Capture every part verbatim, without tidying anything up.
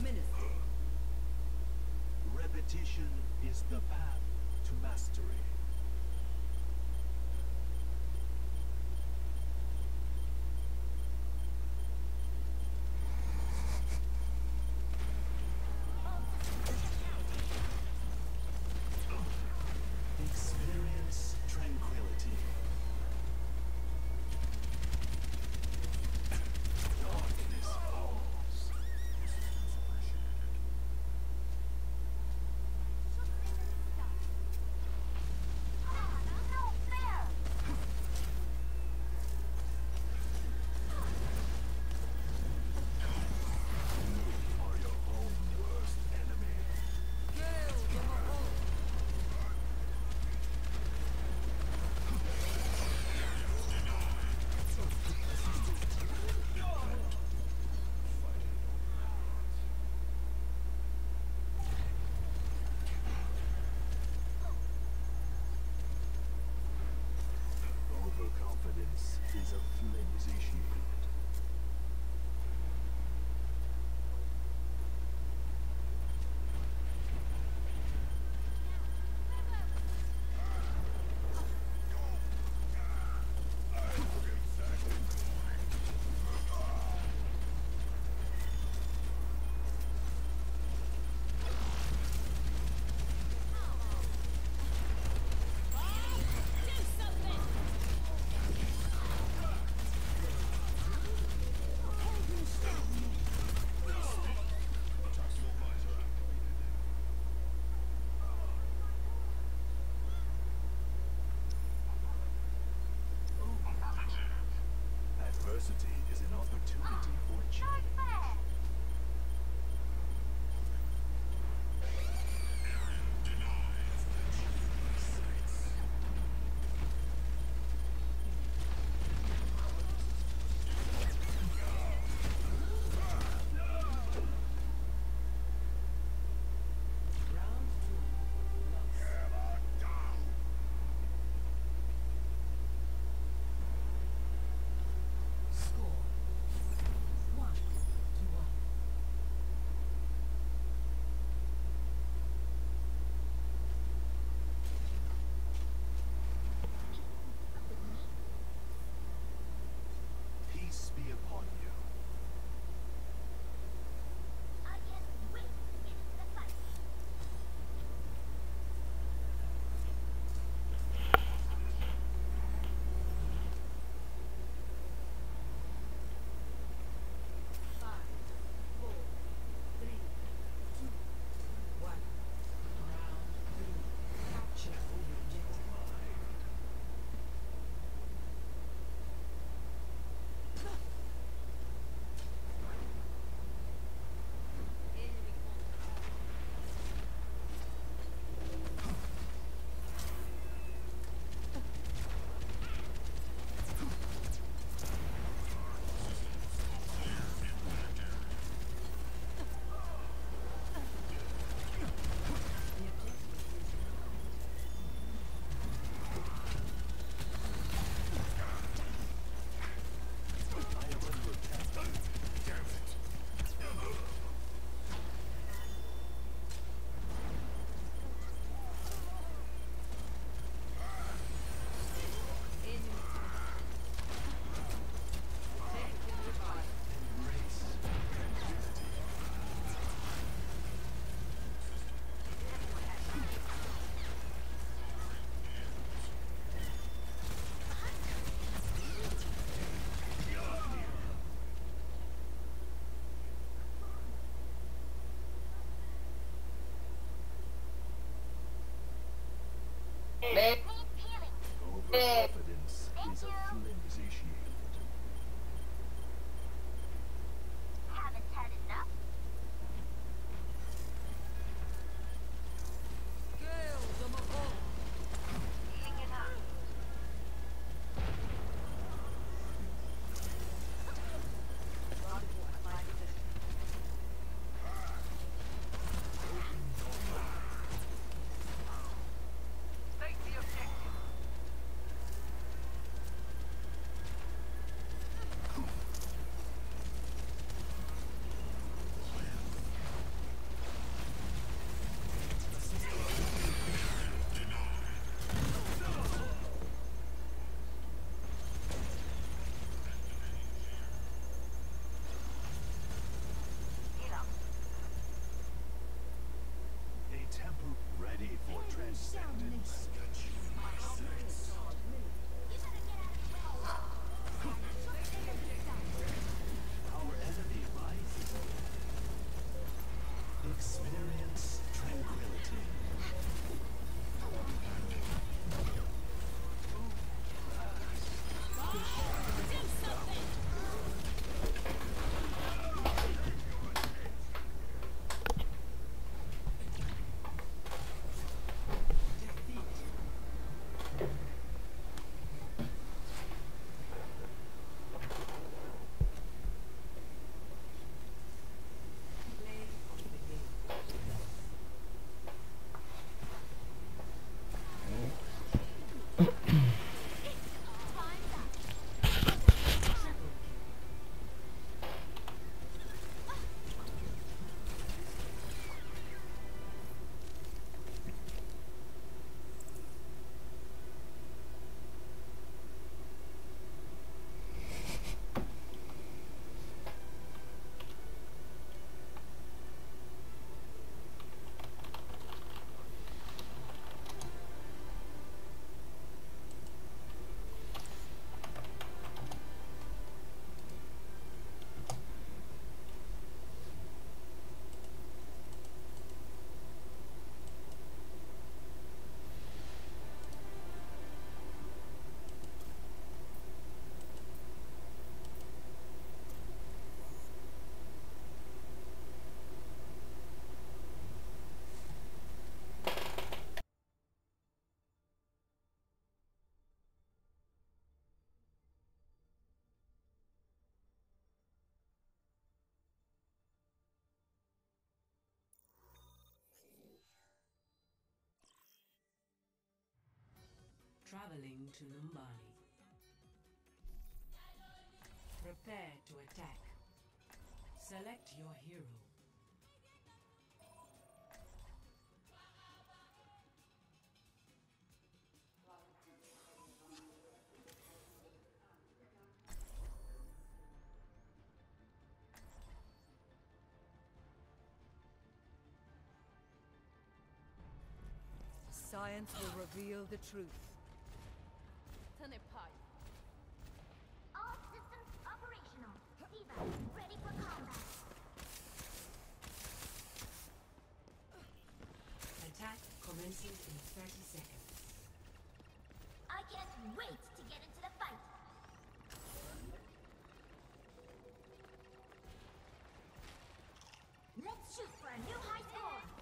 Menacing. Repetition is the path to mastery. Experience tranquility. Darkness falls. You are your own worst enemy. Overconfidence is a flimsy shield. Adversity is an opportunity for change. Round two. Lost. Score. One to one. Peace be upon you. Five, four, three, two, one. Round three. Capture the objective. Enemy I am under attack. Damn it. Enemy Take the revive. Embrace tranquility. Overconfidence is a flimsy shield. Haven't had enough? Gale them all. Eating it up. Take the objective. Traveling to Numbani. Prepare to attack. Select your hero. Science will reveal the truth. All systems operational. Diva, ready for combat. Attack commences in thirty seconds. I can't wait to get into the fight. Let's shoot for a new high score.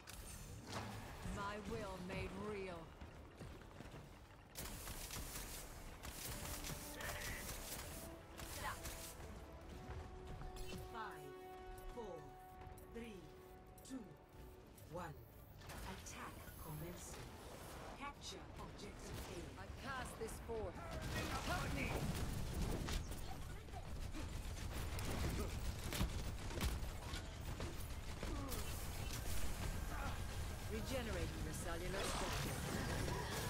My will made real. Five, four, three, two, one. Attack commencing. Capture objective I cast this forth. Help me! Regenerating the cellular structure.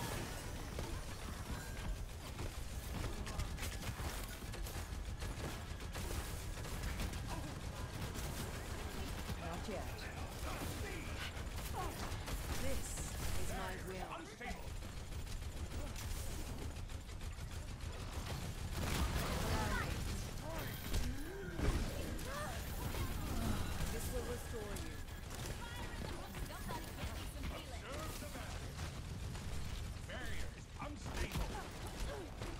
Not yet. This is my will. Unstable. This will restore you. Serve the battle. Barrier is unstable.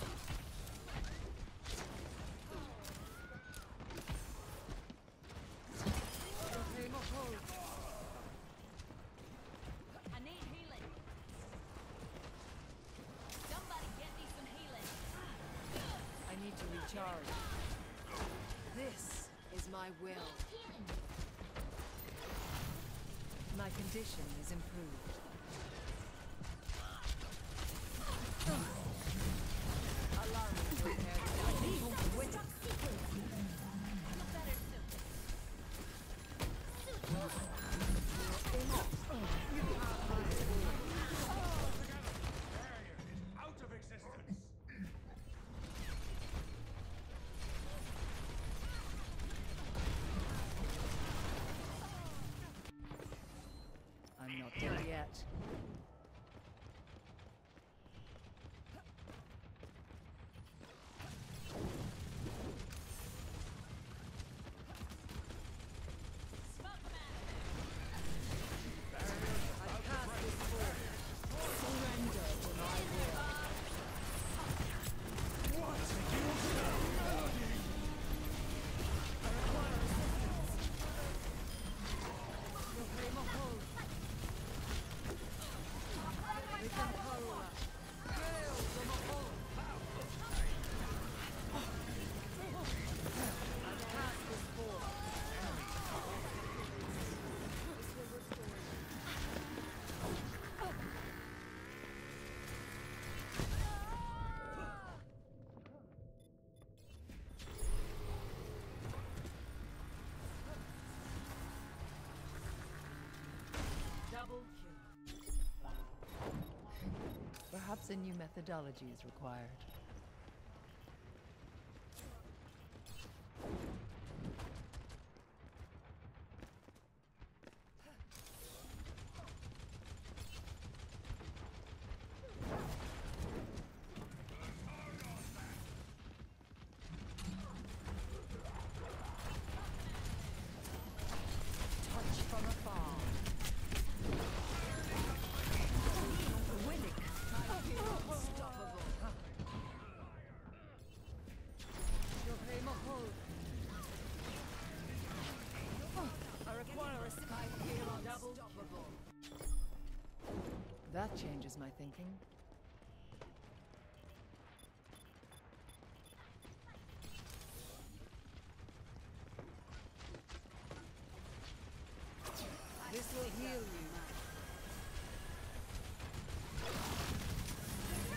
Flame of hope. I need healing. Somebody get me some healing. I need to recharge. This is my will. Healing. My condition is improved. Allow me to repair the damage. Wait. Feel better soon. Barrier is out of existence. I'm not dead yet. Smoke man. I cast this forth. Surrender to my will. I require assistance. Your flame of hope. We can power. Gale from a hole. I cast this forth. This will restore you. double kill. Perhaps a new methodology is required. Touch from afar. Winning. Unstoppable. Your flame of hope. I require a sky hero unstoppable. That changes my thinking. This will heal you.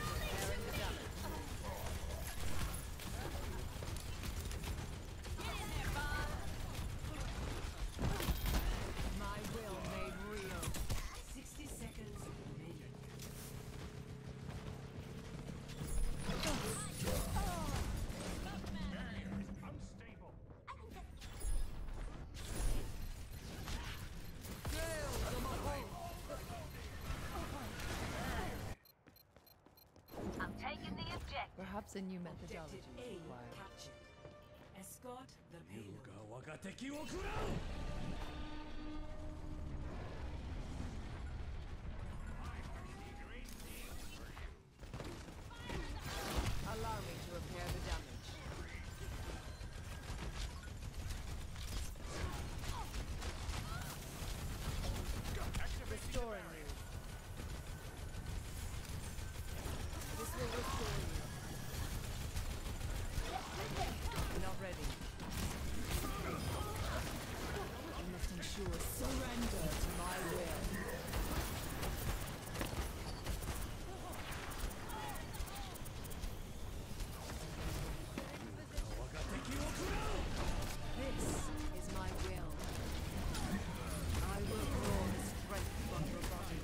Perhaps a new methodology Objective is A required. captured. Escort the 優 payload. が我が敵を食らう Allow me to repair the damage. Restoring you. This will restore you. Not ready. You must ensure surrender to my will. This is my will. I will draw the strength from your body.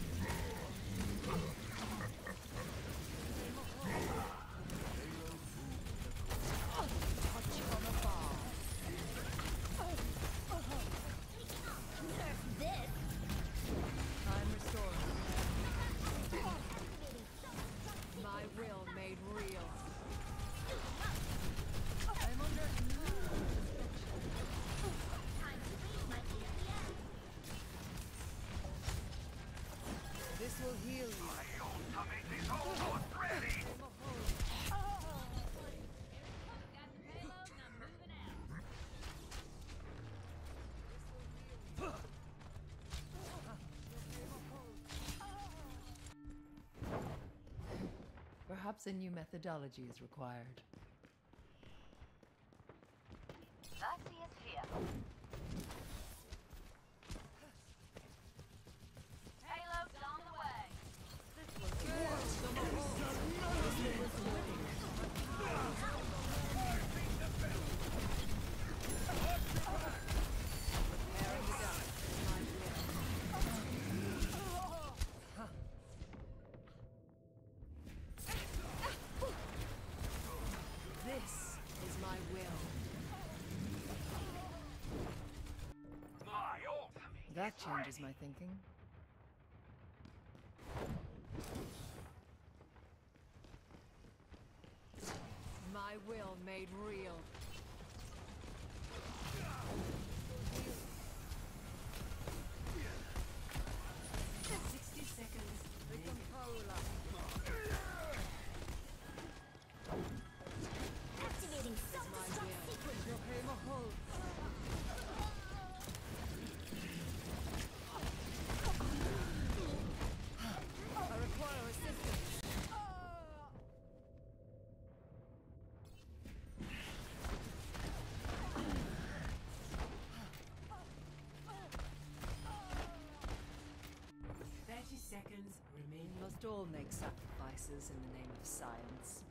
Touch from afar. Nerf this! I'm restoring. My will made real. I'm under Time to read my E P M. This will heal you. Ultimate is almost ready! Got the payload and I'm moving out. Perhaps a new methodology is required. Vaxi is here. Payload's on the way. Repairing the damage is my will. This is my will. My ultimate! That changes my thinking. My will made real. sixty seconds. Activating self-destruct sequence. I require assistance. thirty seconds remaining. Must all make sacrifices in the name of science.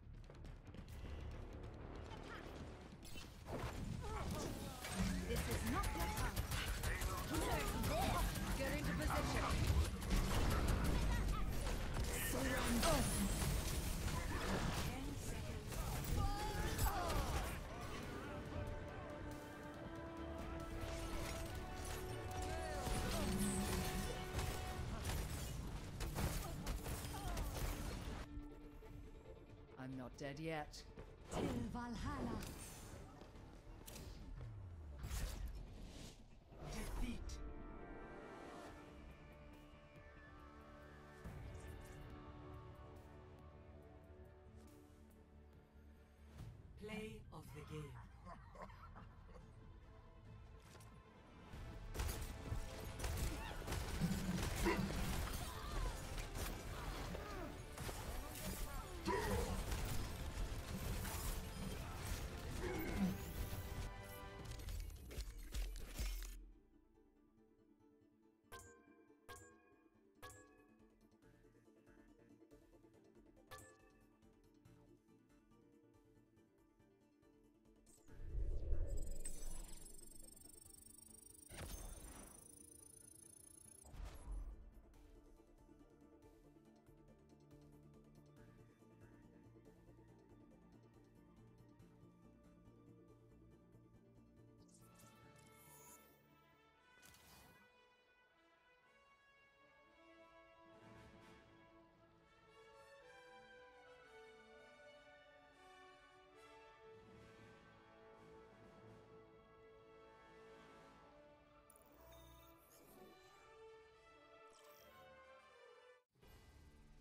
This is not your time. Nerf this! Get into position. Surrender. ten seconds. I'm not dead yet. Till Valhalla. Defeat. Play of the game.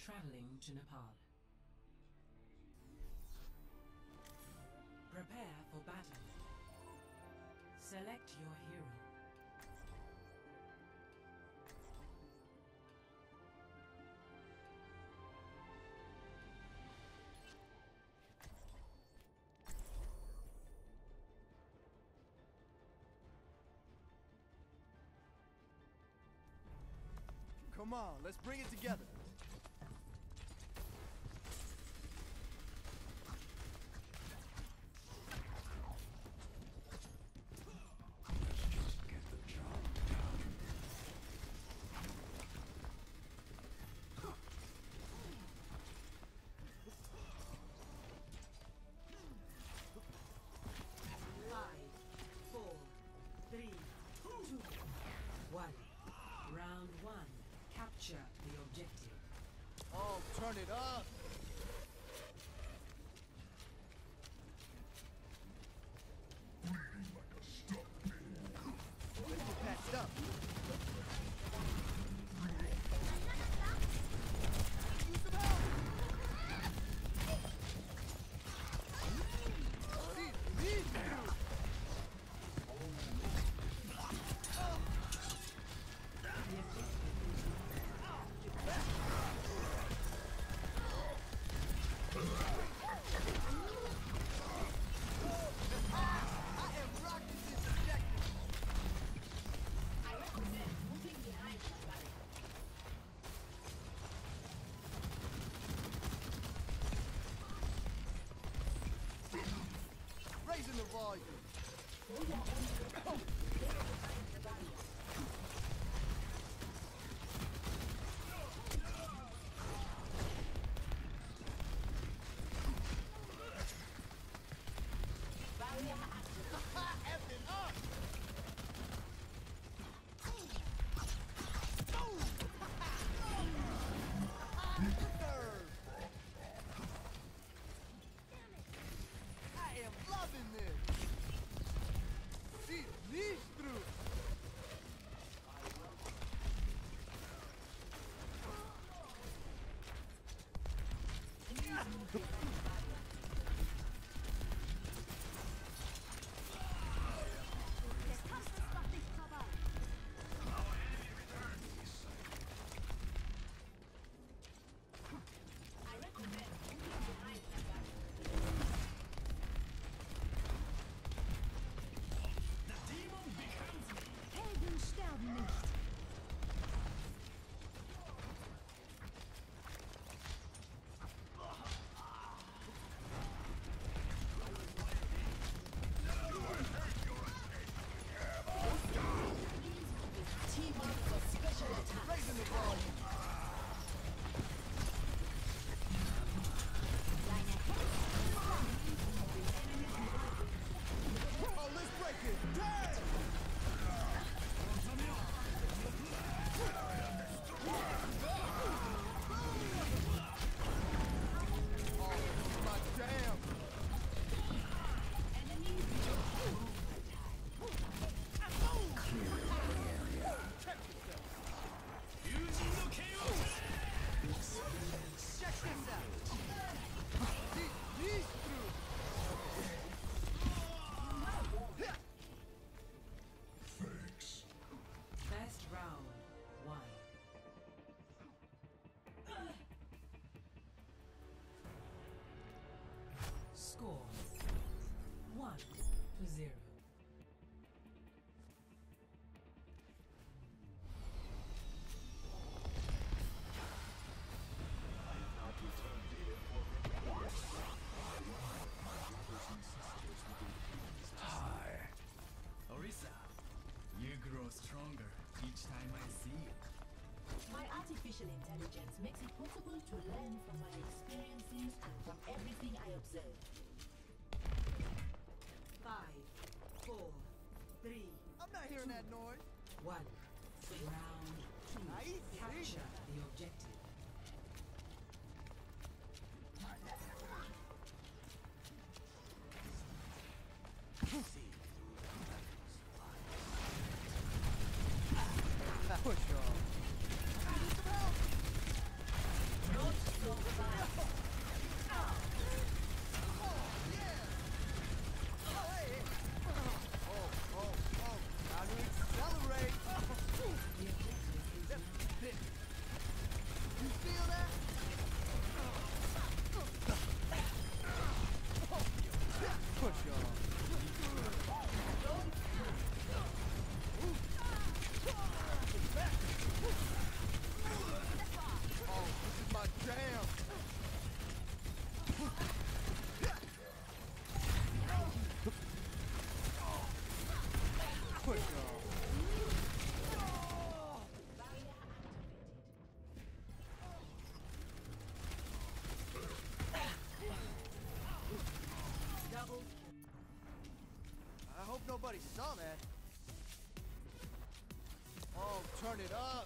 traveling to Nepal. Prepare for battle. Select your hero. Come on, let's bring it together. Get the job done. Five, four, three, two, one. Round one. Capture the objective. Oh, turn it up. Bleeding like a stuck pig. Let's get patched up. Use some help. These, these dudes. I am rocking this objective. Raising the volume. Effing up. Serve. I am loving this. See these through. Helden sterben nicht. Raising the volume. Oh, let's break it. Damn! Oh, my damn. Check this out. These, these through. Thanks. Best round one. Score one to zero. Hi. Orisa, you grow stronger each time I see you. My artificial intelligence makes it possible to learn from my experiences and from everything I observe. Five, four, three, I'm not hearing that noise. one. Round two. Nice. Capture the objective. Push off. Need some help. Turn it up.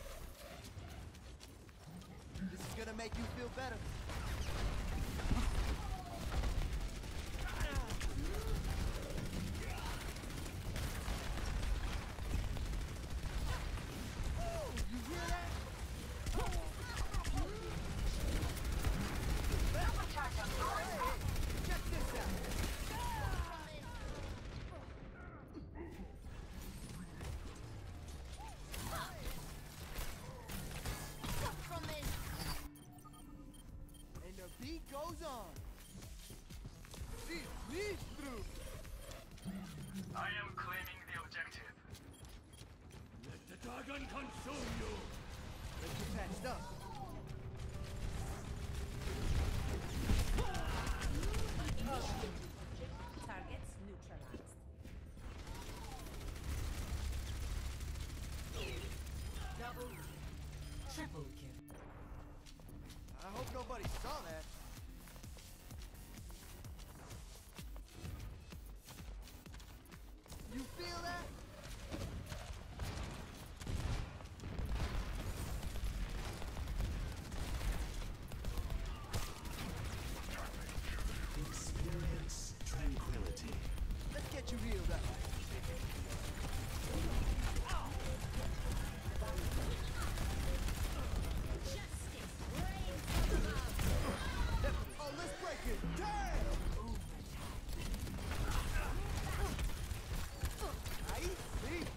This is gonna make you feel better. Oh, you hear that? Hey, check this out. And the beat goes on. See, lead through. I am claiming the objective. Let the dragon consume you! Let's get patched up. Targets neutralized. Double, triple kill. I hope nobody saw that. You feel that? Experience tranquility. Let's get you healed up. Oh, let's break it. Damn! Ahí sí.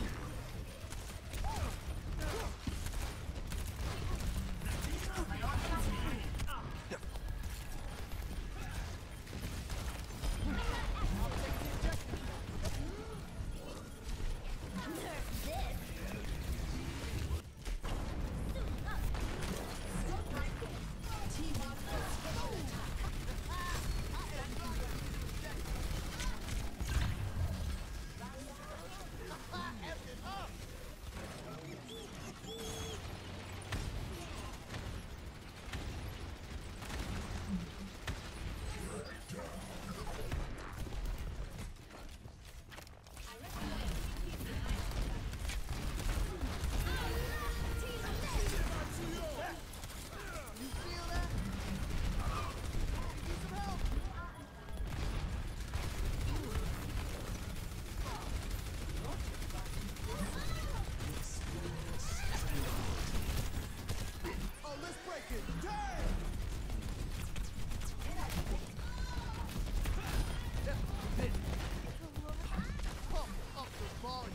You feel that? Need some help? Oh, let's break it. Damn! That's it. Pump up the volume.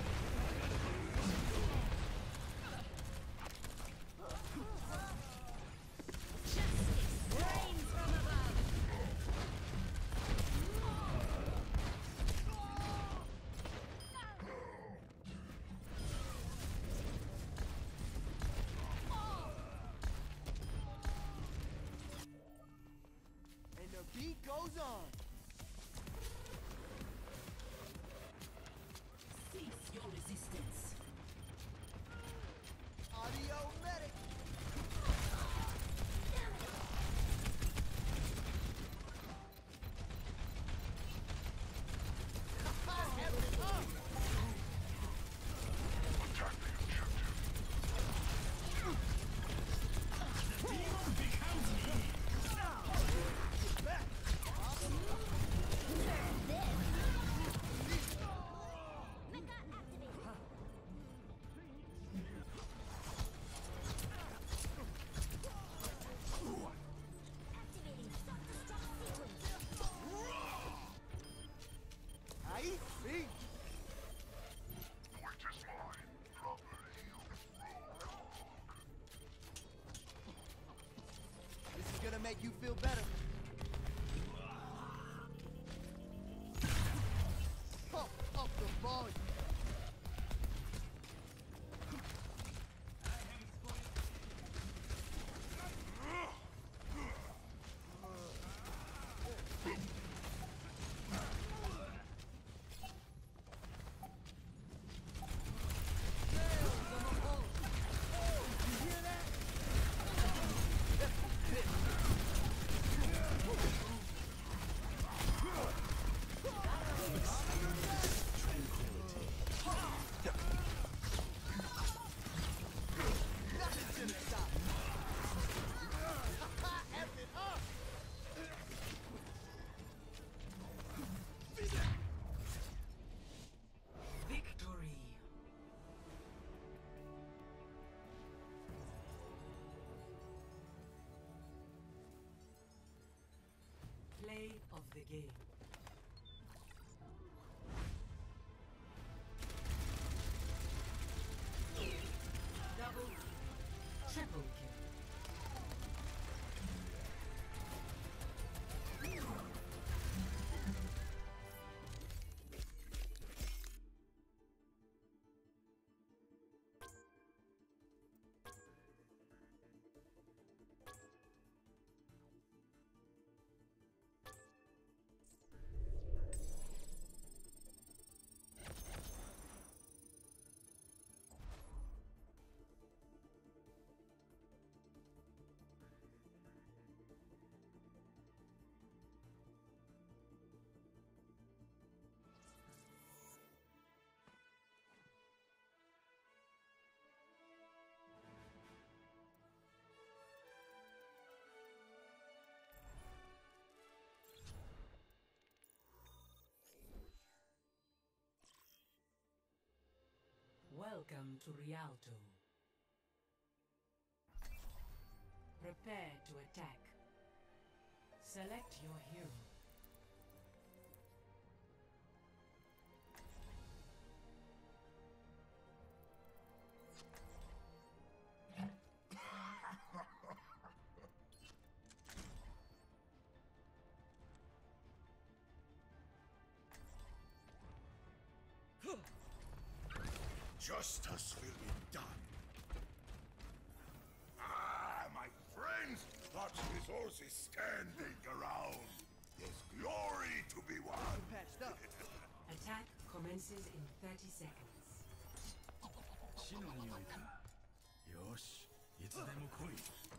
And the beat goes on. Cease your resistance. Audio medic. Attack the objective. Back. the game. Double, triple kill. Welcome to Rialto. Prepare to attack. Select your hero. Justice will be done. Ah, my friends, watch this horse is standing around. There's glory to be won. Patched up. Attack commences in thirty seconds. 死の匂いか。よし、いつでも来い。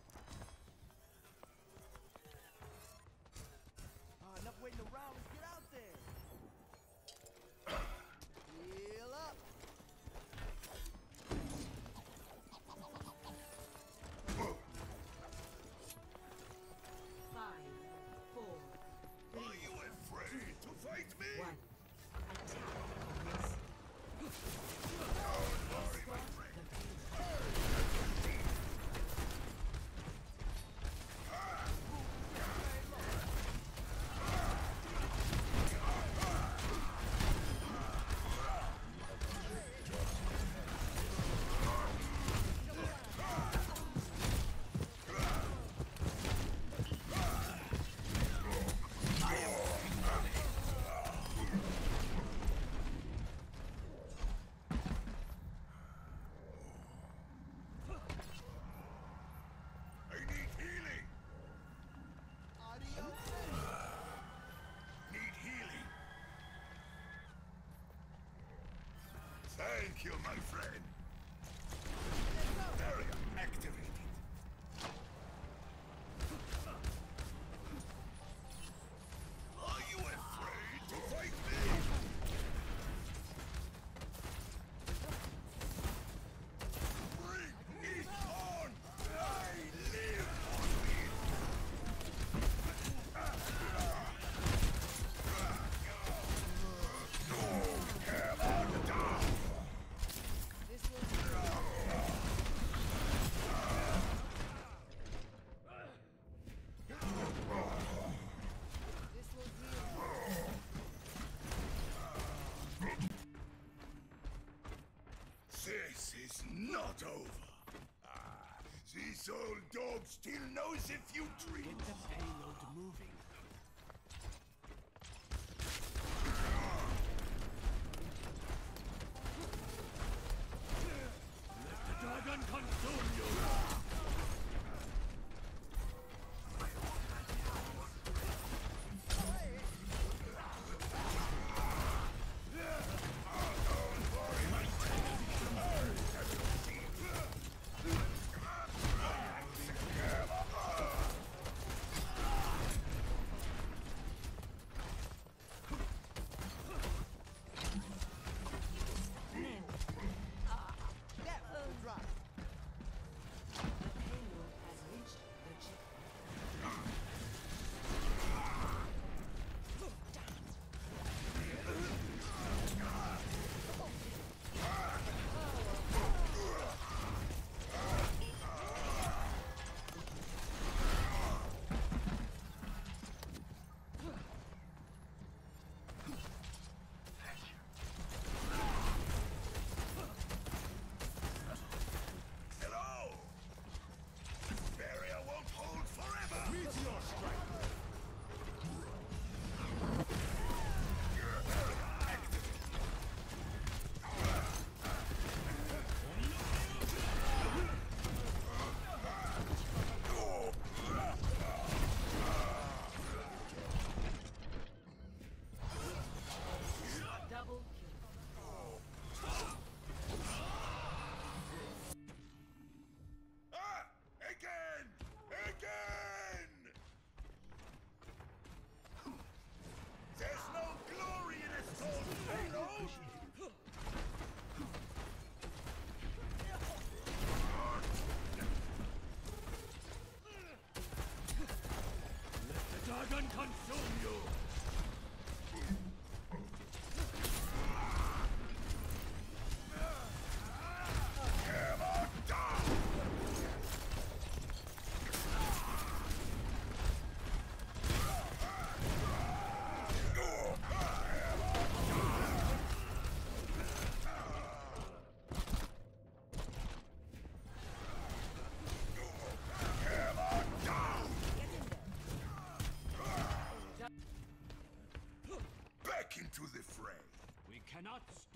Ah, enough waiting around. Let's get out there. Heal up. Five, four, Are you afraid to fight me? one. Attack commences. Don't worry, my friend. I need healing. Adios. Need healing. Thank you, my friend. Area activated. Are you afraid to fight me? Bring it on! I live for it! This will This will heal. This is not over. Ah, this old dog still knows if you treat. Get the payload moving. Let the dragon consume you!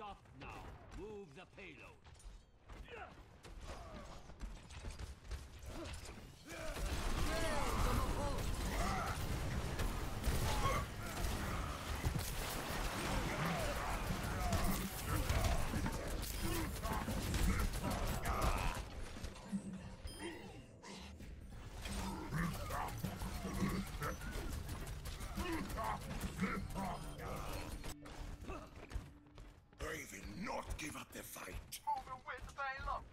Stop now. Move the payload. They will not give up the fight. Moving with the payload.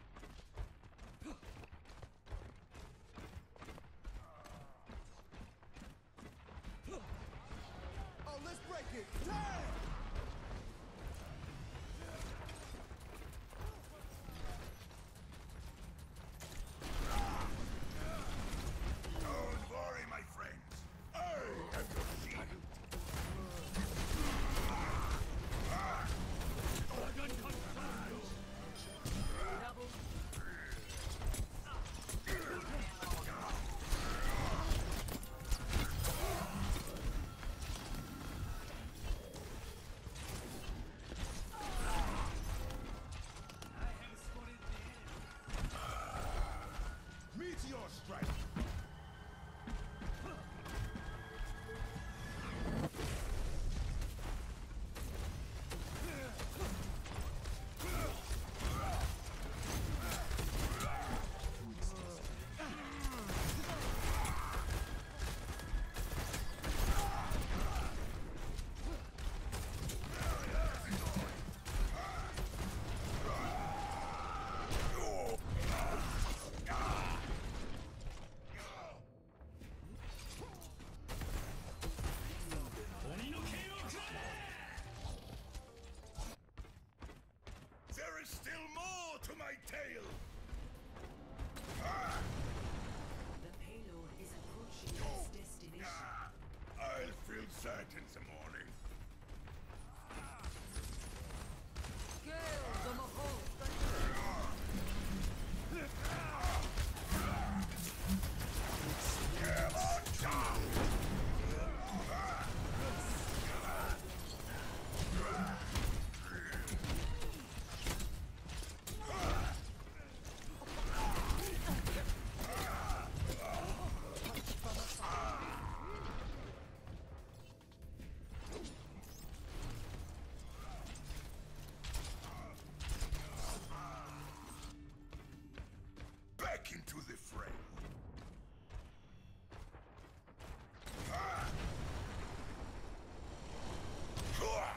Oh, let's break it. Time! Don't worry, my friends. I have your shield. Meteor strike. There is still more to my tale. Ah! The payload is approaching its destination. Ah! I'll feel that in the morning. Gale the Mahal. Come on, down! Back into the fray. Ah! Hua!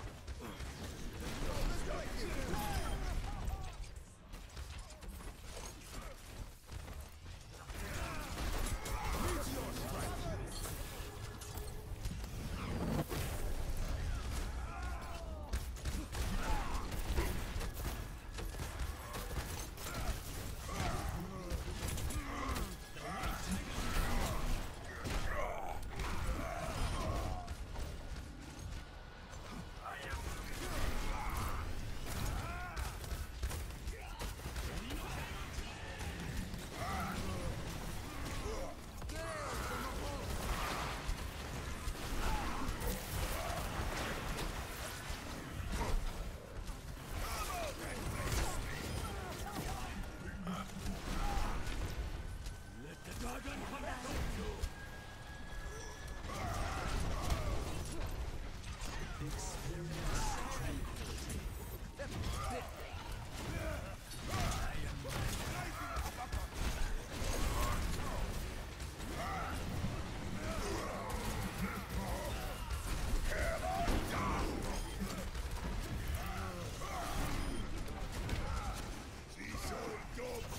These old dogs.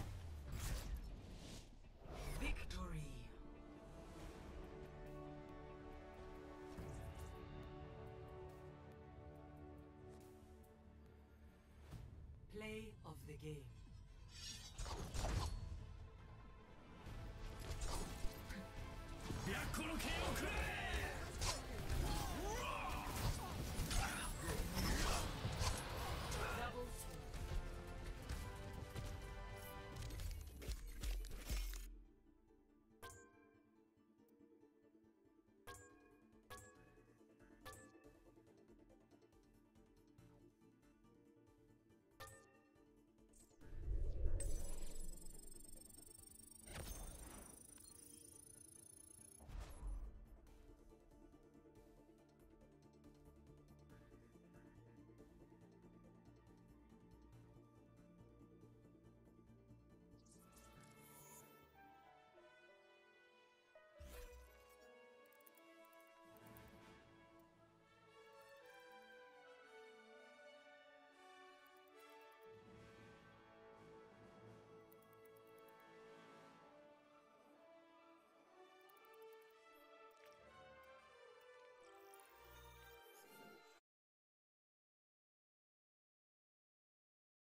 Victory. Play of the game.